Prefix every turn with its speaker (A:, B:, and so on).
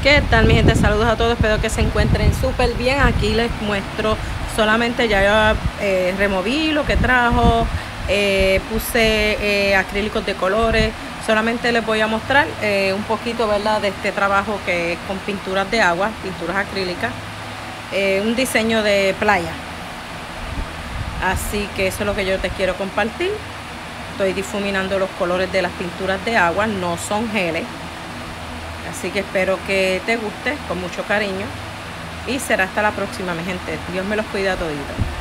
A: ¿Qué tal, mi gente? Saludos a todos, espero que se encuentren súper bien. Aquí les muestro solamente, ya removí lo que trajo, puse acrílicos de colores. Solamente les voy a mostrar un poquito, ¿verdad?, de este trabajo que es con pinturas de agua, pinturas acrílicas, un diseño de playa. Así que eso es lo que yo te quiero compartir. Estoy difuminando los colores de las pinturas de agua, no son geles. Así que espero que te guste, con mucho cariño. Y será hasta la próxima, mi gente. Dios me los cuida a toditos.